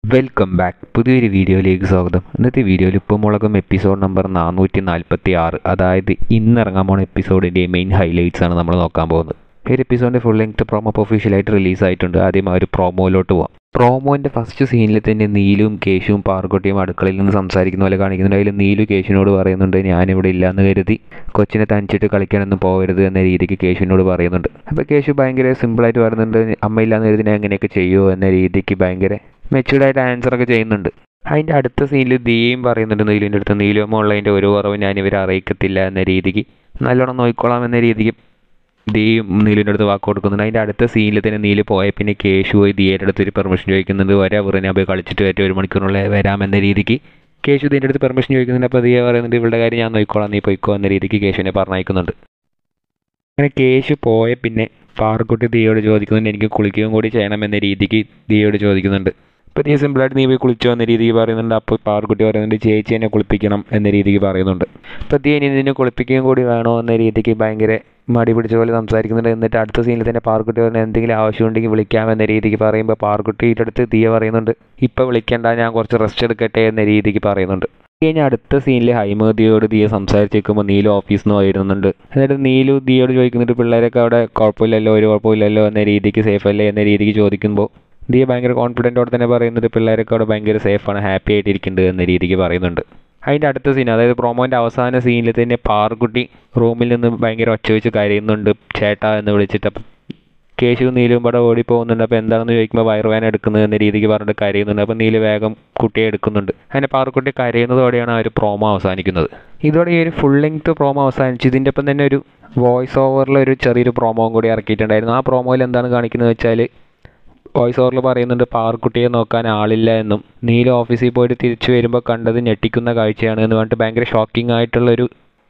Welcome back. പുതിയൊരു വീഡിയോയിലേക്ക് സ്വാഗതം. ഇന്നത്തെ വീഡിയോയിൽ ഉപ്പുമുളകും എപ്പിസോഡ് നമ്പർ 446, അതായത് ഇന്നിറങ്ങാൻ പോണ എപ്പിസോഡിൻ്റെ മെയിൻ ഹൈലൈറ്റ്സ് ആണ് നമ്മൾ നോക്കാൻ പോകുന്നത്. ഈ ഒരു എപ്പിസോഡിൻ്റെ ഫുൾ ലെങ്ത് പ്രോമോ ഒഫീഷ്യലായിട്ട് റിലീസായിട്ടുണ്ട്. ആദ്യം ആ ഒരു പ്രോമോയിലോട്ട് പോവാം. പ്രോമോൻ്റെ ഫസ്റ്റ് സീനിൽ തന്നെ നീലും കേശുവും പാർക്കുട്ടിയും അടുക്കളയിൽ നിന്ന് സംസാരിക്കുന്ന പോലെ കാണിക്കുന്നുണ്ട്. അതിൽ നീലു കേശുവിനോട് പറയുന്നുണ്ട്, ഞാനിവിടെ ഇല്ലയെന്ന് കരുതി കൊച്ചിനെ തനിച്ചിട്ട് കളിക്കാനൊന്നും പോകരുത് എന്ന രീതിക്ക് കേശുവിനോട് പറയുന്നുണ്ട്. അപ്പോൾ കേശു ഭയങ്കര സിമ്പിളായിട്ട് പറയുന്നുണ്ട്, അമ്മയില്ലാന്ന് കരുതി ഞാൻ എങ്ങനെയൊക്കെ ചെയ്യുമോ എന്ന രീതിക്ക് ഭയങ്കര മെച്യൂർഡായിട്ട് ആൻസറൊക്കെ ചെയ്യുന്നുണ്ട്. അതിൻ്റെ അടുത്ത സീനിൽ ദിയയും പറയുന്നുണ്ട് നീലുവിൻ്റെ അടുത്ത്, നീലുവമ്മ ഉള്ളതിൻ്റെ ഒരു കുറവ് ഞാൻ ഇവരെ അറിയിക്കത്തില്ല എന്ന രീതിക്ക്, നല്ലോണം നോക്കിക്കോളാം എന്ന രീതിക്ക് ദിയയും നീലുവിൻ്റെ അടുത്ത് വാക്ക് കൊടുക്കുന്നുണ്ട്. അതിൻ്റെ അടുത്ത സീനിൽ തന്നെ നീല് പോയ പിന്നെ കേശു പോയി ദിയയുടെ അടുത്ത് ഒരു പെർമിഷൻ ചോദിക്കുന്നുണ്ട്. ഞാൻ പോയി കളിച്ചിട്ട് വരെ 1 മണിക്കൂറിനുള്ളിൽ വരാമെന്ന രീതിക്ക് കേശു ദിയൻ്റെ അടുത്ത് പെർമിഷൻ ചോദിക്കുന്നുണ്ട്. അപ്പോൾ ദിയ പറയുന്നുണ്ട്, ഇവളുടെ കാര്യം ഞാൻ നോക്കിക്കോളാം, നീ പോയിക്കോ എന്ന രീതിക്ക് കേശുവിനെ പറഞ്ഞയക്കുന്നുണ്ട്. അങ്ങനെ കേശു പോയ പിന്നെ പാർക്കുട്ടി ദിയയോട് ചോദിക്കുന്നുണ്ട്, എനിക്ക് കുളിക്കുകയും കൂടി ചെയ്യണമെന്ന രീതിക്ക് ദിയയോട് ചോദിക്കുന്നുണ്ട്. അപ്പോൾ ദിയ സിമ്പിളായിട്ട് നീ പോയി കുളിച്ചോ എന്ന രീതിക്ക് പറയുന്നുണ്ട്. അപ്പോൾ പാർക്കുട്ടി പറയുന്നുണ്ട്, ചേച്ചി എന്നെ കുളിപ്പിക്കണം എന്ന രീതിക്ക് പറയുന്നുണ്ട്. അപ്പോൾ ദിയ ഇതിനെ കുളിപ്പിക്കുകയും കൂടി വേണോ എന്ന രീതിക്ക് ഭയങ്കര മടി പിടിച്ച പോലെ സംസാരിക്കുന്നുണ്ട്. എന്നിട്ട് അടുത്ത സീനിൽ തന്നെ പാർക്കുട്ടി പറഞ്ഞാൽ എന്തെങ്കിലും ആവശ്യമുണ്ടെങ്കിൽ വിളിക്കാമെന്ന രീതിക്ക് പറയുമ്പോൾ പാർക്കുട്ടിയുടെ അടുത്ത് ദിയ പറയുന്നുണ്ട്, ഇപ്പോൾ വിളിക്കേണ്ട, ഞാൻ കുറച്ച് റെസ്റ്റ് എടുക്കട്ടെ എന്ന രീതിക്ക് പറയുന്നുണ്ട്. കഴിഞ്ഞ അടുത്ത സീനിൽ ഹൈമതിയോട് ദിയ സംസാരിച്ചിരിക്കുമ്പോൾ നീലു ഓഫീസിൽ നിന്ന് വരുന്നുണ്ട്. എന്നിട്ട് നീലു ദിയോട് ചോദിക്കുന്നുണ്ട്, പിള്ളേരൊക്കെ അവിടെ കുഴപ്പമില്ലല്ലോ, ഒരു കുഴപ്പമില്ലല്ലോ എന്ന രീതിക്ക്, സേഫ് അല്ലേ എന്ന രീതിക്ക് ചോദിക്കുമ്പോൾ ദിയ ഭയങ്കര കോൺഫിഡൻറ്റോടെ തന്നെ പറയുന്നുണ്ട്, പിള്ളേരൊക്കെ അവിടെ ഭയങ്കര സേഫാണ്, ഹാപ്പി ആയിട്ടിരിക്കുന്നുണ്ട് എന്ന രീതിക്ക് പറയുന്നുണ്ട്. അതിൻ്റെ അടുത്ത സീൻ, അതായത് പ്രൊമോൻ്റെ അവസാന സീനിൽ തന്നെ പാർക്കുട്ടി റൂമിൽ നിന്ന് ഭയങ്കര ഒച്ച വെച്ച് കരയുന്നുണ്ട്, ചേട്ടാ എന്ന് വിളിച്ചിട്ട്. അപ്പം കേശുവും നീലും ഇവിടെ ഓടിപ്പോകുന്നുണ്ട്. അപ്പോൾ എന്താണെന്ന് ചോദിക്കുമ്പോൾ വയറുവേന എടുക്കുന്നത് എന്ന രീതിക്ക് പറഞ്ഞിട്ട് കരയുന്നുണ്ട്. അപ്പോൾ നീല് വേഗം കുട്ടിയെ എടുക്കുന്നുണ്ട്. അങ്ങനെ പാർക്കുട്ടി കരയുന്നതോടെയാണ് ആ ഒരു പ്രോമോ അവസാനിക്കുന്നത്. ഇതോടെ ഈ ഒരു ഫുൾ ലെങ്ത് പ്രോമോ അവസാനിച്ചു. ഇതിൻ്റെ ഒപ്പം തന്നെ ഒരു വോയിസ് ഓവറിൽ ഒരു ചെറിയൊരു പ്രോമോയും കൂടി ഇറക്കിയിട്ടുണ്ടായിരുന്നു. ആ പ്രോമോയിൽ എന്താണ് കാണിക്കുന്നത് വെച്ചാൽ, വോയിസ് ഓവറിൽ പറയുന്നുണ്ട് പാർക്കുട്ടിയെ നോക്കാൻ ആളില്ല എന്നും നീല ഓഫീസിൽ പോയിട്ട് തിരിച്ചു വരുമ്പോൾ കണ്ടത് ഞെട്ടിക്കുന്ന കാഴ്ചയാണ് എന്ന് പറഞ്ഞിട്ട് ഭയങ്കര ഷോക്കിംഗ് ആയിട്ടുള്ളൊരു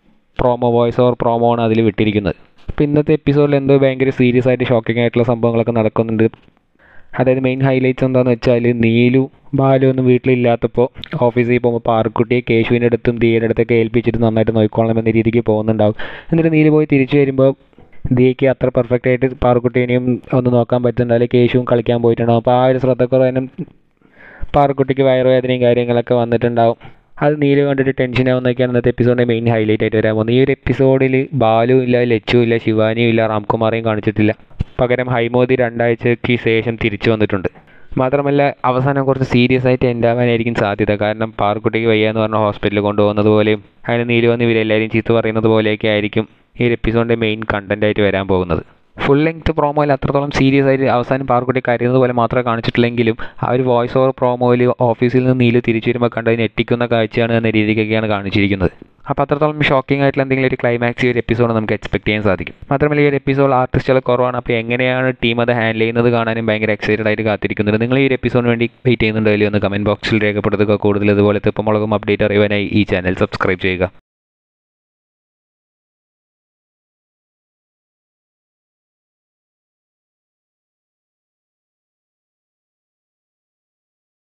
വോയിസ് ഓവർ പ്രോമോ ആണ് അതിൽ വിട്ടിരിക്കുന്നത്. അപ്പോൾ ഇന്നത്തെ എപ്പിസോഡിൽ എന്തോ ഭയങ്കര സീരിയസ് ആയിട്ട് ഷോക്കിംഗ് ആയിട്ടുള്ള സംഭവങ്ങളൊക്കെ നടക്കുന്നുണ്ട്. അതായത് മെയിൻ ഹൈലൈറ്റ്സ് എന്താണെന്ന് വെച്ചാൽ, നീലു ബാലു ഒന്നും വീട്ടിലില്ലാത്തപ്പോൾ ഓഫീസിൽ പോകുമ്പോൾ പാർക്കുട്ടിയെ കേശുവിൻ്റെ അടുത്തും ദിയയുടെ അടുത്തൊക്കെ ഏൽപ്പിച്ചിട്ട് നന്നായിട്ട് നോക്കിക്കോളണം എന്ന രീതിക്ക് പോകുന്നുണ്ടാവും. എന്നിട്ട് നീല് പോയി തിരിച്ചു വരുമ്പോൾ ദിയയ്ക്ക് അത്ര പെർഫെക്റ്റ് ആയിട്ട് പാർക്കുട്ടീനെയും ഒന്ന് നോക്കാൻ പറ്റുന്നുണ്ടാവില്ല, കേശുവും കളിക്കാൻ പോയിട്ടുണ്ടാവും. അപ്പോൾ ആ ഒരു ശ്രദ്ധക്കുറവിനും പാർക്കുട്ടിക്ക് വയറുവേദനയും കാര്യങ്ങളൊക്കെ വന്നിട്ടുണ്ടാവും. അത് നീല് കണ്ടിട്ട് ടെൻഷനാവുന്നൊക്കെയാണ് ഇന്നത്തെ എപ്പിസോഡിൻ്റെ മെയിൻ ഹൈലൈറ്റ് ആയിട്ട് വരാൻ പോകുന്നത്. ഈ ഒരു എപ്പിസോഡിൽ ബാലു ഇല്ല, ലച്ചു ഇല്ല, ശിവാനിയും ഇല്ല, റാംകുമാറേയും കാണിച്ചിട്ടില്ല. പകരം ഹൈമോദി 2 ആഴ്ചയ്ക്ക് ശേഷം തിരിച്ചു വന്നിട്ടുണ്ട്. മാത്രമല്ല അവസാനം കുറച്ച് സീരിയസ് ആയിട്ട് എൻഡാവാനായിരിക്കും സാധ്യത. കാരണം പാർക്കുട്ടിക്ക് വയ്യാന്ന് പറഞ്ഞ ഹോസ്പിറ്റലിൽ കൊണ്ടുപോകുന്നത് പോലെയും അതിന് നീല് വന്ന് ഇവരെല്ലാവരും ചീത്ത പറയുന്നത് പോലെയൊക്കെ ആയിരിക്കും ഈ ഒരു എപ്പിസോഡിൻ്റെ മെയിൻ കണ്ടൻറ്റായിട്ട് വരാൻ പോകുന്നത്. ഫുൾ ലെങ്ത് പ്രോമോയിൽ അത്രത്തോളം സീരിയസ് ആയിട്ട് അവസാനം പാർക്കുട്ടി കരയുന്നത് പോലെ മാത്രമേ കാണിച്ചിട്ടില്ലെങ്കിലും ആ ഒരു വോയിസ് ഓവർ പ്രോമോയിൽ ഓഫീസിൽ നിന്ന് നീല് തിരിച്ചു വരുമ്പോൾ കണ്ടത് ഞെട്ടിക്കുന്ന കാഴ്ചയാണ് എന്ന രീതിക്കൊക്കെയാണ് കാണിച്ചിരിക്കുന്നത്. അപ്പോൾ അത്രത്തോളം ഷോക്കിംഗ് ആയിട്ടുള്ള എന്തെങ്കിലും ഒരു ക്ലൈമാക്സ് ഈ ഒരു എപ്പിസോഡ് നമുക്ക് എക്സ്പെക്ട് ചെയ്യാൻ സാധിക്കും. മാത്രമല്ല ഈ ഒരു എപ്പിസോഡ് ആർട്ടിസ്റ്റുകൾ കുറവാണ്. അപ്പോൾ എങ്ങനെയാണ് ടീം അത് ഹാൻഡിൽ ചെയ്യുന്നത് കാണാനും ഭയങ്കര എക്സൈറ്റഡ് ആയിട്ട് കാത്തിരിക്കുന്നുണ്ട്. നിങ്ങൾ ഈ ഒരു എപ്പിസോഡിന് വേണ്ടി വെയിറ്റ് ചെയ്യുന്നുണ്ടോ ഇല്ലയോ എന്ന് കമൻറ്റ് ബോക്സിൽ രേഖപ്പെടുത്തുക. കൂടുതൽ ഇതുപോലത്തെ ഉപ്പുമുളകും അപ്ഡേറ്റ് അറിയുവാനായി ഈ ചാനൽ സബ്സ്ക്രൈബ് ചെയ്യുക.